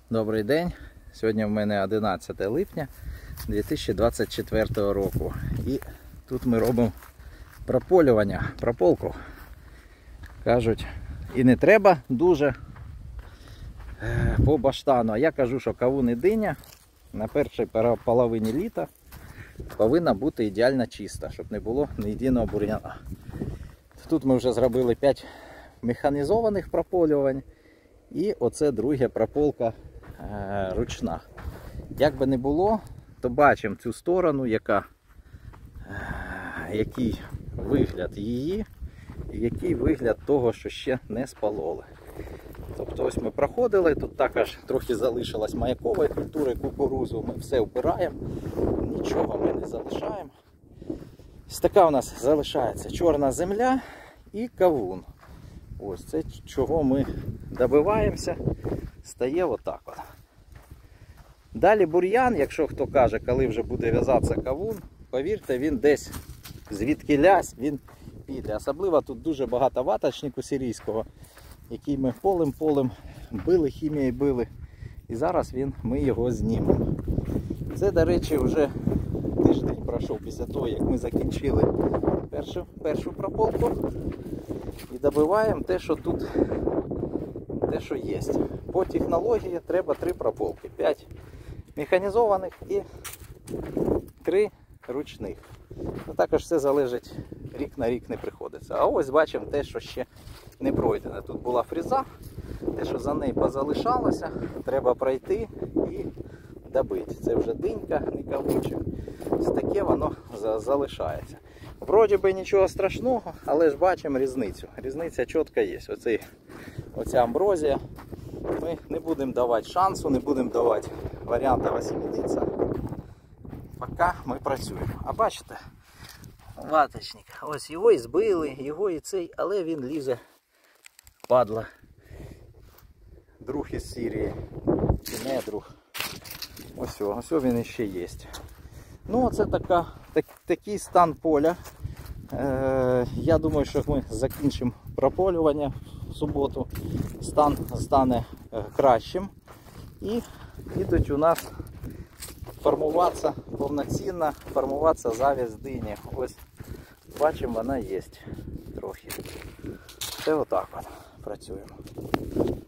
Добрий день. Сьогодні в мене 11 липня 2024 року. І тут ми робимо прополювання, прополку. Кажуть, і не треба дуже по баштану. А я кажу, що кавун і диня на першій половині літа повинна бути ідеально чиста, щоб не було ні єдиного бур'яна. Тут ми вже зробили 5 механізованих прополювань. І оце друга прополка ручна. Як би не було, то бачимо цю сторону, який вигляд її, і який вигляд того, що ще не спалоли. Тобто ось ми проходили, тут також трохи залишилось маякової культури, кукурузу, ми все вбираємо, нічого ми не залишаємо. Ось така у нас залишається чорна земля і кавун. Ось це, чого ми добиваємося, стає отак от. Далі бур'ян, якщо хто каже, коли вже буде в'язатися кавун, повірте, він десь звідкилясь, він піде. Особливо тут дуже багато ваточнику сирійського, який ми полем били, хімією били. І зараз ми його знімемо. Це, до речі, вже тиждень пройшов після того, як ми закінчили першу прополку. І добиваємо те, що тут, те, що є. По технології треба 3 прополки. 5 механізованих і 3 ручних. Також все залежить, рік на рік не приходиться. А ось бачимо те, що ще не пройдено. Тут була фреза, те, що за нею позалишалося, треба пройти і добити. Це вже динька, не кавунчик. Ось таке воно залишається. Вроді би нічого страшного, але ж бачимо різницю. Різниця чітко є. Оця амброзія. Ми не будемо давати шансу, не будемо давати варіанту осімінитися, поки ми працюємо. А бачите, ваточник, ось його і збили, його і цей, але він лізе, падла. Друг із Сирії, чи не друг. Ось він іще є. Ну, це такий стан поля. Я думаю, що ми закінчимо прополювання в суботу. Стан стане кращим. І будуть у нас повноцінно формуватися зав'яз дині. Ось бачимо, вона є трохи. Це отак от працюємо.